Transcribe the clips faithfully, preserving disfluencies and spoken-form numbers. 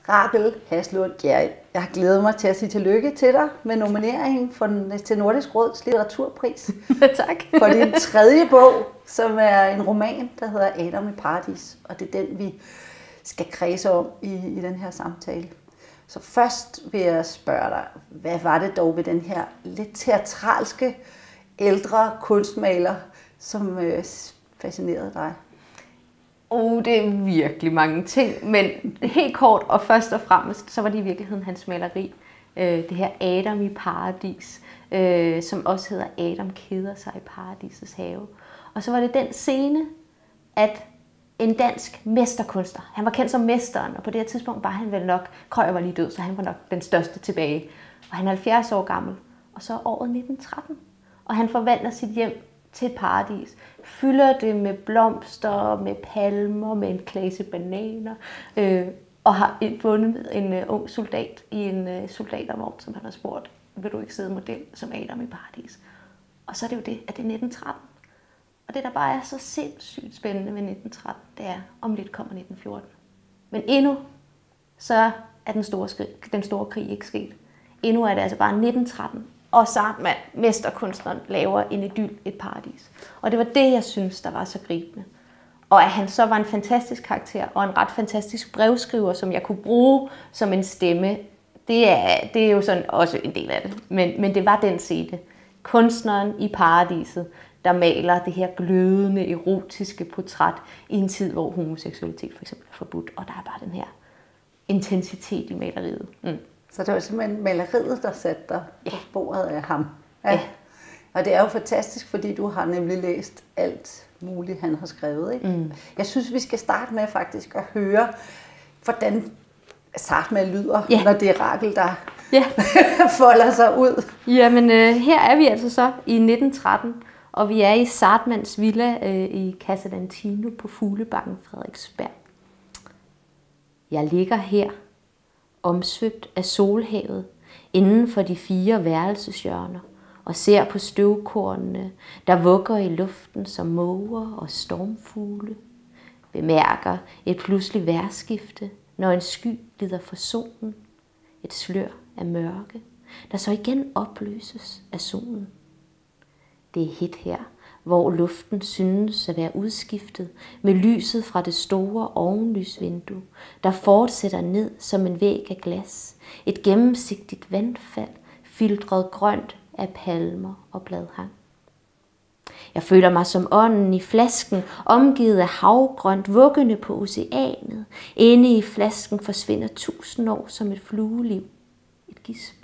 Rachel Haslund Gjerrild, jeg har glædet mig til at sige tillykke til dig med nomineringen for den, til Nordisk Råds litteraturpris. Tak. For din tredje bog, som er en roman, der hedder Adam i Paradis. Og det er den, vi skal kredse om i, i den her samtale. Så først vil jeg spørge dig, hvad var det dog ved den her lidt teatralske ældre kunstmaler, som øh, fascinerede dig? Oh, det er virkelig mange ting, men helt kort og først og fremmest, så var det i virkeligheden hans maleri. Øh, det her Adam i Paradis, øh, som også hedder Adam keder sig i Paradisets have. Og så var det den scene, at en dansk mesterkunstner, han var kendt som mesteren, og på det her tidspunkt var han vel nok, Krøyer var lige død, så han var nok den største tilbage. Og han er halvfjerds år gammel, og så er året nitten tretten, og han forvandler sit hjem til et paradis. Fylder det med blomster, med palmer, med en klase bananer, øh, og har fundet en uh, ung soldat i en uh, soldatervogn, som han har spurgt, vil du ikke sidde model som Adam i Paradis? Og så er det jo det, at det er nitten tretten. Og det, der bare er så sindssygt spændende ved nitten tretten, det er, om lidt kommer nitten fjorten. Men endnu, så er den store, skrig, den store krig ikke sket. Endnu er det altså bare nitten tretten, og Zahrtmann, mesterkunstneren, laver en idyl, et paradis. Og det var det, jeg synes, der var så gribende. Og at han så var en fantastisk karakter, og en ret fantastisk brevskriver, som jeg kunne bruge som en stemme, det er, det er jo sådan også en del af det. Men, men det var den scene. Kunstneren i paradiset, der maler det her glødende, erotiske portræt i en tid, hvor homoseksualitet for eksempel er forbudt. Og der er bare den her intensitet i maleriet. Mm. Så det var simpelthen maleriet, der satte dig ja. på sporet af ham. Ja. ja. Og det er jo fantastisk, fordi du har nemlig læst alt muligt, han har skrevet. Ikke? Mm. Jeg synes, vi skal starte med faktisk at høre, hvordan Zahrtmann lyder, ja. når det er Rachel, der ja. folder sig ud. Jamen, øh, her er vi altså så i nitten tretten, og vi er i Zahrtmanns villa øh, i Casa d'Antino på Fuglebakken, Frederiksberg. Jeg ligger her, omsvøbt af solhavet, inden for de fire værelseshjørner, og ser på støvkornene, der vugger i luften som måger og stormfugle. Bemærker et pludseligt vejrskifte, når en sky glider for solen. Et slør af mørke, der så igen opløses af solen. Det er hit her, hvor luften synes at være udskiftet med lyset fra det store ovenlysvindue, der fortsætter ned som en væg af glas, et gennemsigtigt vandfald, filtret grønt af palmer og bladhang. Jeg føler mig som ånden i flasken, omgivet af havgrønt, vuggende på oceanet. Inde i flasken forsvinder tusind år som et flueliv, et gisp.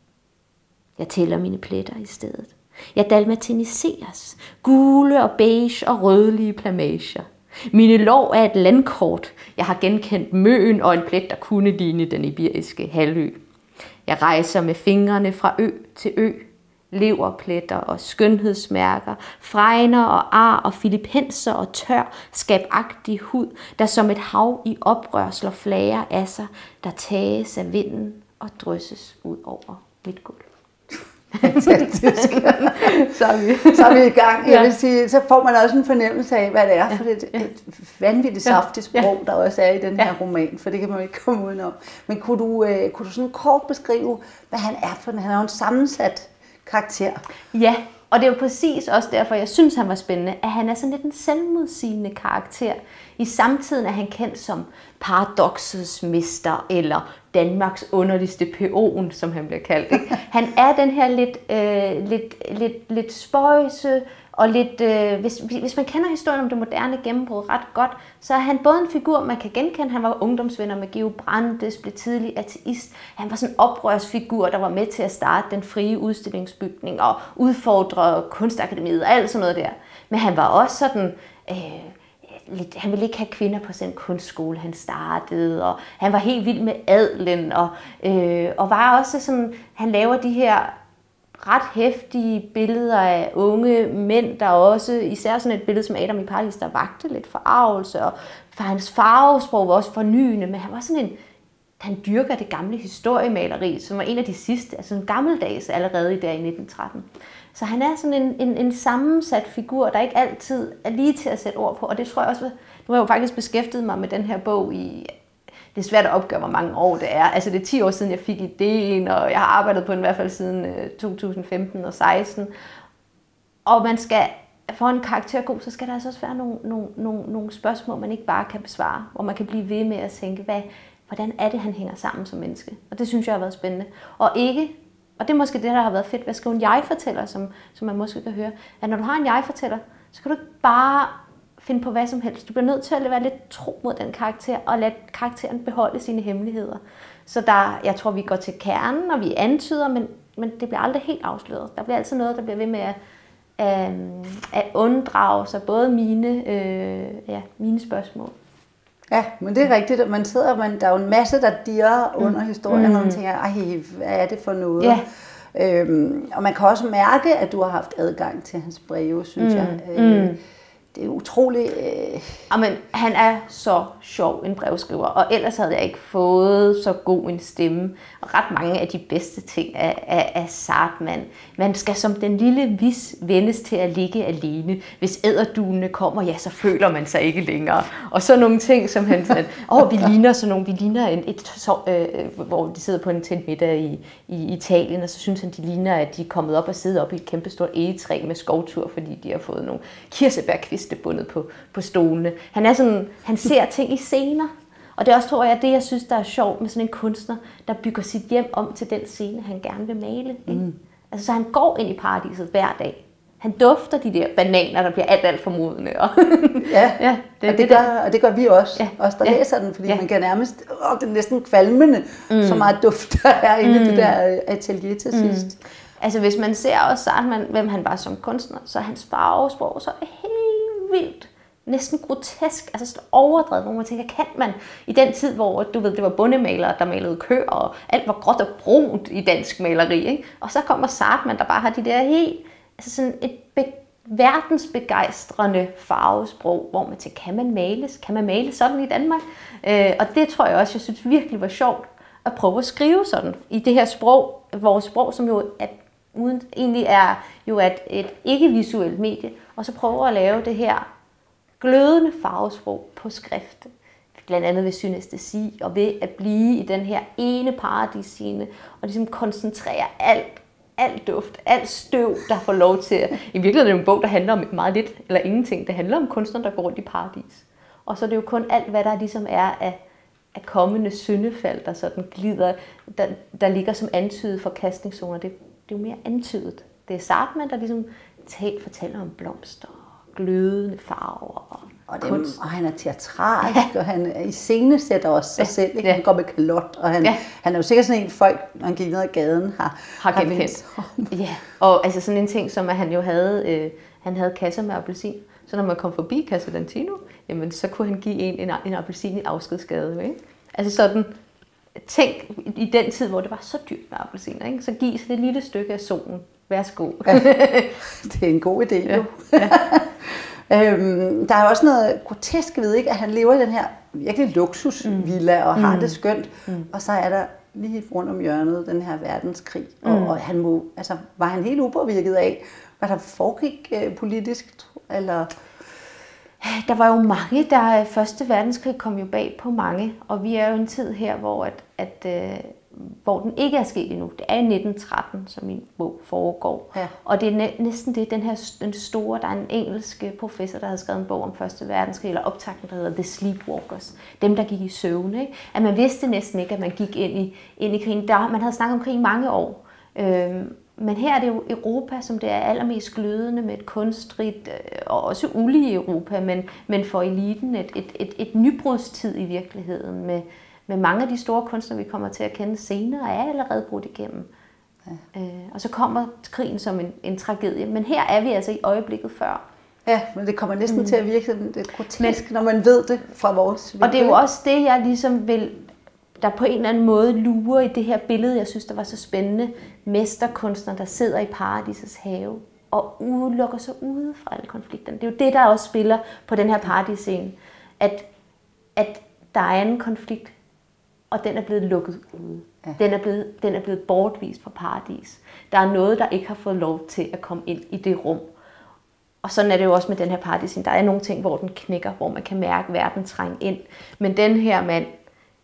Jeg tæller mine pletter i stedet. Jeg dalmatiniseres, gule og beige og rødlige plamager. Mine lår er et landkort. Jeg har genkendt Møen og en plet, der kunne ligne den iberiske halvø. Jeg rejser med fingrene fra ø til ø. Leverpletter og skønhedsmærker, fregner og ar og filippenser og tør, skabagtig hud, der som et hav i oprør slår flager af sig, der tages af vinden og drysses ud over mit gulv. Fantastisk. så, er vi. så er vi i gang. Jeg vil sige, så får man også en fornemmelse af, hvad det er for et, et vanvittigt saftigt sprog, der også er i den her roman, for det kan man jo ikke komme udenom. Men kunne du, øh, kunne du sådan kort beskrive, hvad han er for? Han er jo en sammensat karakter. Ja, og det er jo præcis også derfor, jeg synes, han var spændende, at han er sådan lidt en selvmodsigende karakter. I samtiden er han kendt som paradoksets mester, eller Danmarks underligste peon, som han bliver kaldt. Ikke? Han er den her lidt, øh, lidt, lidt, lidt spøjse, og lidt, øh, hvis, hvis man kender historien om det moderne gennembrud ret godt, så er han både en figur, man kan genkende. Han var ungdomsvenner med Georg Brandes, blev tidlig ateist. Han var sådan en oprørsfigur, der var med til at starte den frie udstillingsbygning og udfordre kunstakademiet og alt sådan noget der. Men han var også sådan... Øh, lidt, han ville ikke have kvinder på den kunstskole, han startede, og han var helt vild med adelen, og, øh, og var også sådan... Han laver de her ret heftige billeder af unge mænd, der også, især sådan et billede som Adam i Paradis, der vagte lidt forarvelse, og for hans farvesprog var også fornyende, men han var sådan en, han dyrker det gamle historiemaleri, som var en af de sidste, altså en gammeldags allerede der i nitten tretten. Så han er sådan en, en, en sammensat figur, der ikke altid er lige til at sætte ord på, og det tror jeg også, nu har jeg jo faktisk beskæftiget mig med den her bog i, det er svært at opgøre, hvor mange år det er. Altså det er ti år siden, jeg fik ideen, og jeg har arbejdet på den i hvert fald siden to tusind femten og seksten. Og man skal, for en karakter god, så skal der altså også være nogle, nogle, nogle, nogle spørgsmål, man ikke bare kan besvare. Hvor man kan blive ved med at tænke, hvad, hvordan er det, han hænger sammen som menneske? Og det synes jeg har været spændende. Og ikke, og det er måske det, der har været fedt ved at skrive en jeg-fortæller, som, som man måske kan høre. At når du har en jeg-fortæller, så kan du ikke bare finde på hvad som helst. Du bliver nødt til at være lidt tro mod den karakter, og lade karakteren beholde sine hemmeligheder. Så der, jeg tror, vi går til kernen, og vi antyder, men, men det bliver aldrig helt afsløret. Der bliver altid noget, der bliver ved med at, at, at unddrage sig både mine, øh, ja, mine spørgsmål. Ja, men det er rigtigt, at man sidder, man, der er jo en masse, der dirrer under historien, mm. og man tænker, ej, hvad er det for noget? Ja. Øhm, og man kan også mærke, at du har haft adgang til hans breve, synes mm. jeg. Øh, mm. Det er utroligt. Øh... Jamen, han er så sjov en brevskriver, og ellers havde jeg ikke fået så god en stemme. Og ret mange af de bedste ting af, af, af Zahrtmann. Man skal som den lille vis vendes til at ligge alene. Hvis edderduene kommer, ja, så føler man sig ikke længere. Og så nogle ting, som han sagde, åh, oh, vi ligner sådan nogle, vi ligner en, et, så, øh, hvor de sidder på en tændt middag i, i Italien, og så synes han, de ligner, at de er kommet op og sidder op i et kæmpestort egetræ med skovtur, fordi de har fået nogle kirsebærkviste bundet på, på stolene. Han er sådan, han ser ting i scener, og det er også, tror jeg, det, jeg synes, der er sjovt med sådan en kunstner, der bygger sit hjem om til den scene, han gerne vil male. Mm. Altså, så han går ind i paradiset hver dag. Han dufter de der bananer, der bliver alt, alt for modne. Og ja, ja det, og, det det gør, og det gør vi også, ja. Os der ja. Læser den, fordi ja. Man kan nærmest, åh, det er næsten kvalmende, mm. så meget duft der er inde i mm. det der atelier til mm. sidst. Altså, hvis man ser også Zahrtmann, hvem han var som kunstner, så er hans farvesprog så helt vildt, næsten grotesk, altså sådan overdrevet, hvor man tænker, kan man i den tid, hvor du ved, det var bondemalere, der malede køer, og alt var gråt og brunt i dansk maleri, ikke? Og så kommer Zahrtmann, der bare har de der helt, altså sådan et be- verdensbegejstrende farvesprog, hvor man tænker, kan man males? Kan man male sådan i Danmark? Øh, og det tror jeg også, jeg synes virkelig var sjovt, at prøve at skrive sådan i det her sprog, vores sprog, som jo at, uden, egentlig er jo et, et ikke-visuelt medie, og så prøve at lave det her glødende farvesprog på skrift. Blandt andet ved synestesi og ved at blive i den her ene paradisscene og ligesom koncentrere alt, alt duft, alt støv, der får lov til at... I virkeligheden er det en bog, der handler om meget lidt eller ingenting. Det handler om kunstneren, der går rundt i paradis. Og så er det jo kun alt, hvad der ligesom er af, af kommende syndefald, der sådan glider, der, der ligger som antydet forkastningszoner. Det, det er jo mere antydet. Det er Zahrtmann, der ligesom talt fortæller om blomster, glødende farver og, og, det, og han er teatralsk, ja. Og han iscenesætter også sig ja. Selv. Ikke? Han går med kalot, og han, ja. Han er jo sikkert sådan en folk, når han gik ned ad gaden, har, har genkendt. Ja, og altså sådan en ting, som at han jo havde, øh, han havde kasser med appelsin. Så når man kom forbi Casa Dantino, jamen så kunne han give en en, en appelsin i afskedsgade. Ikke? Altså sådan, tænk i den tid, hvor det var så dyrt med appelsiner, ikke? Så giv sig et lille stykke af solen. Værsgo. Ja, det er en god idé, jo. Ja. Ja. øhm, der er også noget grotesk ved, ikke, at han lever i den her virkelig luksusvilla og mm. har det skønt. Mm. Og så er der lige rundt om hjørnet den her verdenskrig. Mm. Og, og han må, altså, var han helt upåvirket af, hvad der foregik øh, politisk? Eller... Der var jo mange, der første verdenskrig kom jo bag på mange. Og vi er jo en tid her, hvor at, at øh, hvor den ikke er sket endnu. Det er i nitten tretten, som min bog foregår. Ja. Og det er næ- næsten det, den her den store, der er en engelsk professor, der havde skrevet en bog om første verdenskrig, eller optakten, der hedder The Sleepwalkers. Dem, der gik i søvn. Ikke? At man vidste næsten ikke, at man gik ind i, ind i krigen. Der, man havde snakket om krig i mange år. Øhm, men her er det jo Europa, som det er allermest glødende med et kunstrigt, øh, og også ulige Europa, men, men for eliten et, et, et, et nybrudstid i virkeligheden med Men mange af de store kunstnere, vi kommer til at kende senere, er allerede brudt igennem. Ja. Øh, og så kommer krigen som en, en tragedie. Men her er vi altså i øjeblikket før. Ja, men det kommer næsten mm. til at virke lidt grotesk, når man ved det fra vores vinkel. Og det er jo også det, jeg ligesom vil, der på en eller anden måde lurer i det her billede, jeg synes, der var så spændende. Mesterkunstner, der sidder i paradisets have og udelukker sig ude fra alle konflikterne. Det er jo det, der også spiller på den her paradisscene. At, at der er en konflikt, og den er blevet lukket ude. Ja. Den, er blevet, den er blevet bortvist fra paradis. Der er noget, der ikke har fået lov til at komme ind i det rum. Og sådan er det jo også med den her paradis. Der er nogle ting, hvor den knækker, hvor man kan mærke, at verden trænger ind. Men den her mand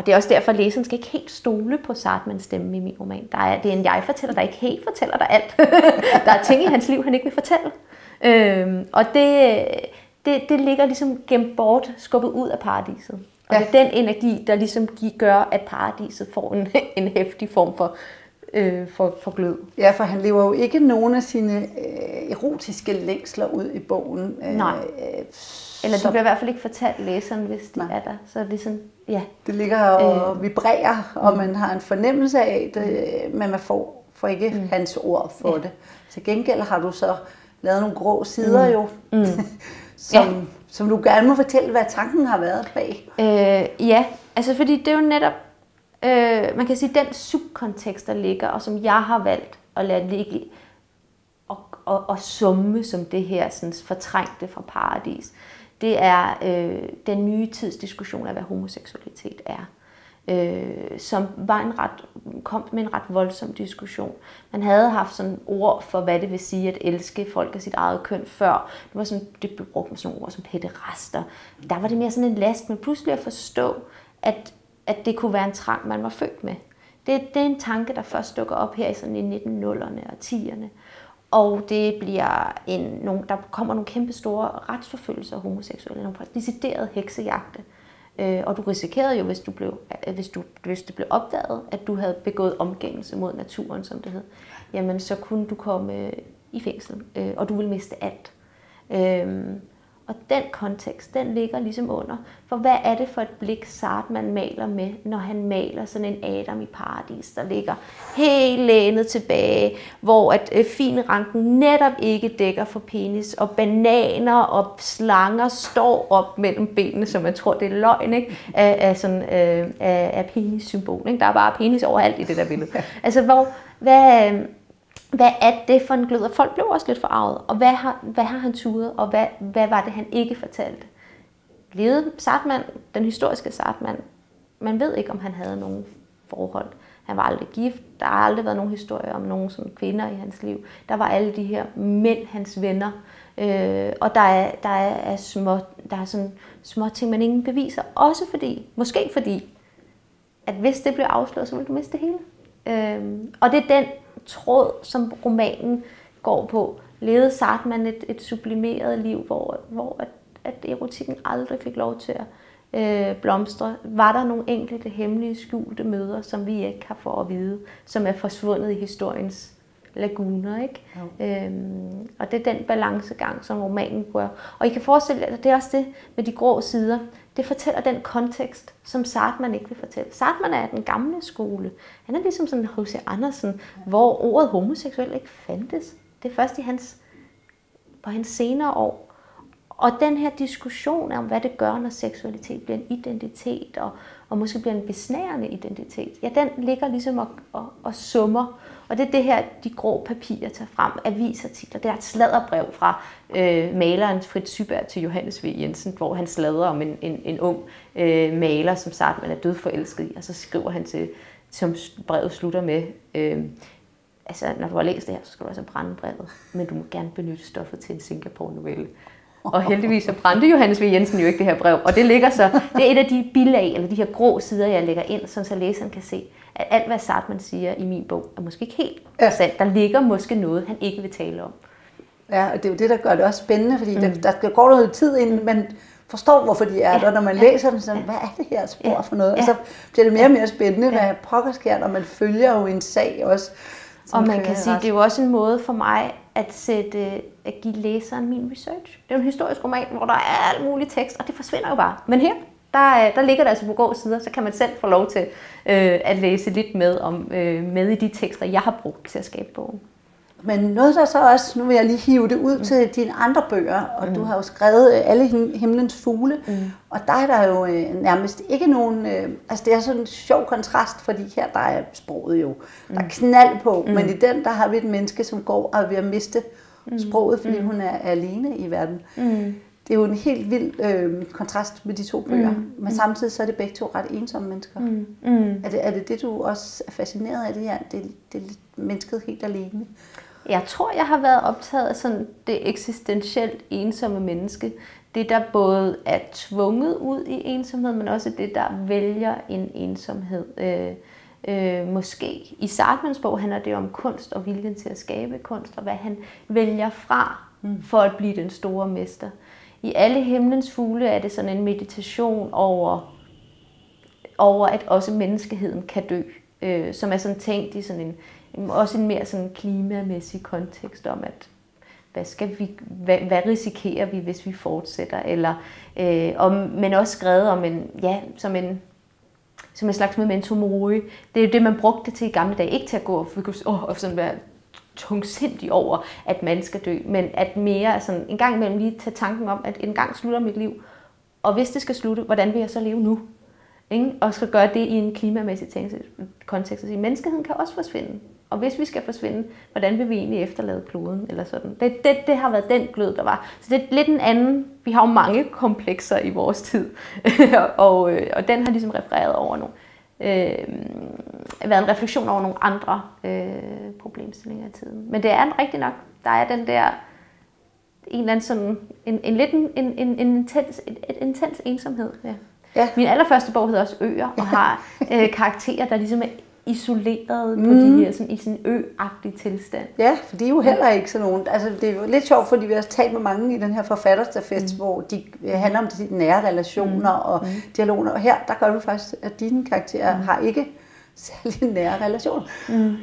Og det er også derfor, at læseren skal ikke helt stole på Zahrtmanns stemme i min roman. Der er, det er en jeg-fortæller, der ikke helt fortæller dig alt. Der er ting i hans liv, han ikke vil fortælle. Øhm, og det, det, det ligger ligesom gemt bort, skubbet ud af paradiset. Og ja. Det er den energi, der ligesom gør, at paradiset får en, en heftig form for, øh, for, for glød. Ja, for han lever jo ikke nogen af sine øh, erotiske længsler ud i bogen. Øh, Nej. Eller de bliver i hvert fald ikke fortalt læseren, hvis de Nej. er der. Så det er sådan, ja. Det ligger og øh, vibrerer, og man har en fornemmelse af det, men man får, får ikke mm. hans ord for ja. det. Til gengæld har du så lavet nogle grå sider mm. jo, mm. som, ja. som du gerne må fortælle, hvad tanken har været bag. Øh, ja, altså fordi det er jo netop, øh, man kan sige, den subkontekst, der ligger, og som jeg har valgt at lade ligge og, og, og summe som det her sådan, fortrængte fra paradis, det er øh, den nye tids diskussion af, hvad homoseksualitet er. Øh, som var en ret, kom med en ret voldsom diskussion. Man havde haft sådan ord for, hvad det vil sige at elske folk af sit eget køn før. Det var sådan, det blev brugt med sådan ord som pæderaster. Der var det mere sådan en last, men pludselig at forstå, at, at det kunne være en trang, man var født med. Det, det er en tanke, der først dukker op her i, sådan i nitten nullerne og tierne. Og det bliver en, nogle, der kommer nogle kæmpe store retsforfølgelser af homoseksuelle, nogle deciderede heksejagte. Øh, og du risikerede jo, hvis, du blev, hvis, du, hvis det blev opdaget, at du havde begået omgængelse mod naturen, som det hed, jamen så kunne du komme i fængsel, øh, og du ville miste alt. Øh, og den kontekst, den ligger ligesom under. For hvad er det for et blik, Zahrtmann maler med, når han maler sådan en Adam i paradis, der ligger helt lænet tilbage, hvor at øh, finranken netop ikke dækker for penis, og bananer og slanger står op mellem benene, så man tror, det er løgn, ikke? Af, af, sådan, øh, af, af penis-symbol. Ikke? Der er bare penis overalt i det der billede. Altså, hvor, hvad... Øh, Hvad er det for en glød? Og folk blev også lidt forarvet. Og hvad har, hvad har han turet? Og hvad, hvad var det, han ikke fortalte? Levede Zahrtmann, den historiske Zahrtmann, man ved ikke, om han havde nogen forhold. Han var aldrig gift. Der har aldrig været nogen historie om nogen sådan kvinder i hans liv. Der var alle de her mænd, hans venner. Øh, og der er, der, er små, der er sådan små ting, man ingen beviser. Også fordi, måske fordi, at hvis det blev afsløret, så ville du miste det hele. Øh, og det er den tråd, som romanen går på. Levede Zahrtmann et, et sublimeret liv, hvor, hvor at, at erotikken aldrig fik lov til at øh, blomstre? Var der nogle enkelte hemmelige, skjulte møder, som vi ikke har fået at vide, som er forsvundet i historiens laguner, ikke? Øhm, og det er den balancegang, som romanen gør. Og I kan forestille jer, at det er også det med de grå sider. Det fortæller den kontekst, som Zahrtmann ikke vil fortælle. Zahrtmann er den gamle skole. Han er ligesom sådan H C Andersen, hvor ordet homoseksuel ikke fandtes. Det er først i hans, på hans senere år. Og den her diskussion om, hvad det gør, når seksualitet bliver en identitet, og, og måske bliver en besnærende identitet, ja, den ligger ligesom og, og, og summer. Og det er det her, de grå papirer tager frem, avisartikler. Det er et sladderbrev fra øh, maleren Fritz Syberg til Johannes V. Jensen, hvor han sladrer om en, en, en ung øh, maler, som Zahrtmann er dødforelsket i, og så skriver han til, som brevet slutter med, øh, altså når du har læst det her, så skal du altså brænde brevet, men du må gerne benytte stoffet til en Singapore-novelle. Og heldigvis så brændte Johannes V. Jensen jo ikke det her brev, og det ligger så, det er et af de bilag, eller de her grå sider, jeg lægger ind, så læseren kan se, at alt hvad Zahrtmann siger i min bog, er måske ikke helt ja. sandt. Der ligger måske noget, han ikke vil tale om. Ja, og det er jo det, der gør det også spændende, fordi mm. der, der går noget tid, inden man forstår, hvorfor de er ja. der, når man ja. læser dem, så hvad er det her spor ja. for noget? Ja. Og så bliver det mere og mere spændende, ja. hvad pokker sker, når man følger jo en sag også. Og man kan sige, det er jo også en måde for mig at, sætte, at give læseren min research. Det er jo en historisk roman, hvor der er alt muligt tekst, og det forsvinder jo bare. Men her, der, der ligger det altså på grå sider, så kan man selv få lov til øh, at læse lidt med, om, øh, med i de tekster, jeg har brugt til at skabe bogen. Men noget der så også, nu vil jeg lige hive det ud mm. til dine andre bøger, og mm. du har jo skrevet Alle himlens fugle, mm. og der er der jo øh, nærmest ikke nogen, øh, altså det er sådan en sjov kontrast, fordi her der er sproget jo, mm. der er knald på, mm. men i den der har vi et menneske, som går og er ved at miste mm. sproget, fordi mm. hun er alene i verden. Mm. Det er jo en helt vild øh, kontrast med de to bøger, mm. men samtidig så er det begge to ret ensomme mennesker. Mm. Mm. Er, det, er det det, du også er fascineret af, det her, det, det er mennesket helt alene? Jeg tror, jeg har været optaget af sådan det eksistentielt ensomme menneske. det, der både er tvunget ud i ensomhed, men også det, der vælger en ensomhed. Øh, øh, måske. I Sahrmanns bog handler det om kunst og viljen til at skabe kunst, og hvad han vælger fra mm. for at blive den store mester. I Alle himlens fugle er det sådan en meditation over, over at også menneskeheden kan dø, øh, som er sådan tænkt i sådan en, også en mere sådan klimamæssig kontekst om, at hvad, skal vi, hvad, hvad risikerer vi, hvis vi fortsætter? Eller, øh, om, men også skrevet om en, ja, som en, som en slags memento mori. Det er jo det, man brugte til i gamle dage. Ikke til at gå og, og, og sådan være tungsindig over, at man skal dø, men at mere sådan, en gang imellem lige tage tanken om, at en gang slutter mit liv, og hvis det skal slutte, hvordan vil jeg så leve nu? Ikke? Og skal gøre det i en klimamæssig kontekst. At menneskeheden kan også forsvinde. Og hvis vi skal forsvinde, hvordan vil vi egentlig efterlade kloden? Eller sådan. Det, det, det har været den glød, der var. Så det er lidt en anden. Vi har jo mange komplekser i vores tid. og, og den har ligesom refereret over nogle. Øh, været en refleksion over nogle andre øh, problemstillinger i tiden. Men det er rigtig nok. Der er den der en eller anden sådan en, en lidt en, en, en intens, et, et intens ensomhed. Ja. Ja. Min allerførste bog hedder også Øer og har øh, karakterer, der ligesom er isoleret mm. på de her, sådan, i sådan en ø-agtig tilstand. Ja, for de er jo heller ikke sådan nogen. Altså, det er jo lidt sjovt, fordi vi har talt med mange i den her forfatterstafet, mm. hvor de handler om de nære relationer mm. og mm. dialoger. Og her, der gør du faktisk, at dine karakterer mm. har ikke særlig nære relationer. Mm.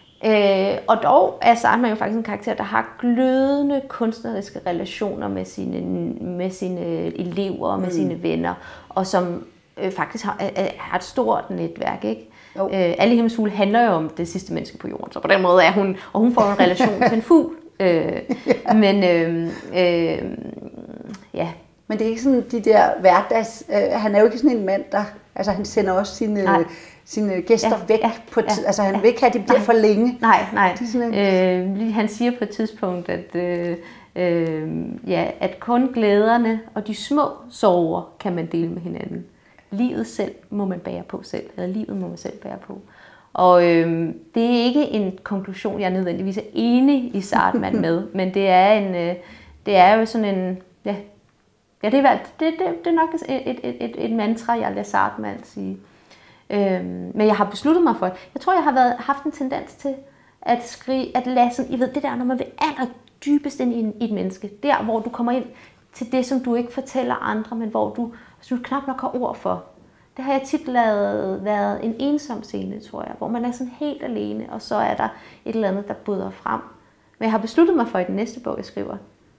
Øh, og dog er Sahrmann jo faktisk en karakter, der har glødende kunstneriske relationer med sine, med sine elever og med mm. sine venner, og som øh, faktisk har, øh, har et stort netværk, ikke? Øh, Alle himlens fugle handler jo om det sidste menneske på jorden, så på den måde er hun, og hun får en relation til en fugl. Øh, ja. Men øh, øh, ja. Men det er ikke sådan de der hverdags, øh, han er jo ikke sådan en mand, der, altså han sender også sine, sine gæster ja, væk, ja, på ja, altså han ja, vil ikke have, at de bliver nej, for længe. Nej, nej. En... Øh, han siger på et tidspunkt, at, øh, øh, ja, at kun glæderne og de små sorger kan man dele med hinanden. Livet selv må man bære på selv, eller livet må man selv bære på. Og øh, det er ikke en konklusion, jeg er nødvendigvis er enig i Sahrmann med, men det er, en, øh, det er jo sådan en, ja, ja det, er, det, det, det er nok et, et, et, et mantra, jeg lader Sahrmann sige. Øh, men jeg har besluttet mig for, jeg tror, jeg har været, haft en tendens til at skrive, at lade sådan, I ved det der, når man vil aller dybest ind i, en, i et menneske, der hvor du kommer ind til det, som du ikke fortæller andre, men hvor du, altså, du knap nok har ord for. Det har jeg tit lavet, været en ensom scene, tror jeg, hvor man er sådan helt alene, og så er der et eller andet, der bryder frem. Men jeg har besluttet mig for, i den næste bog, jeg skriver,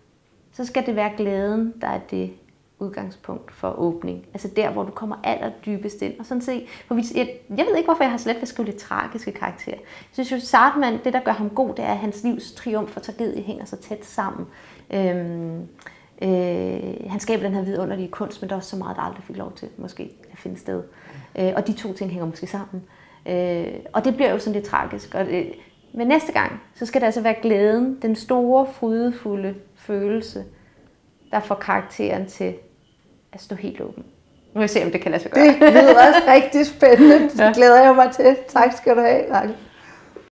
så skal det være glæden, der er det udgangspunkt for åbning. Altså der, hvor du kommer allerdybest ind. Og sådan se, for vi, jeg, jeg ved ikke, hvorfor jeg har slet ved at skrive lidt tragiske karakterer. Jeg synes jo, Sahrmann, det der gør ham god, det er, at hans livs triumf og tragedie hænger så tæt sammen. Øhm, Øh, han skaber den her vidunderlige kunst, men der er også så meget, der aldrig fik lov til måske at finde sted. Øh, og de to ting hænger måske sammen. Øh, og det bliver jo sådan lidt tragisk. Og det, men næste gang, så skal det altså være glæden, den store, frydefulde følelse, der får karakteren til at stå helt åben. Nu vil jeg se, om det kan lade sig gøre. Det lyder også rigtig spændende. Det glæder jeg mig til. Tak skal du have, Rakel.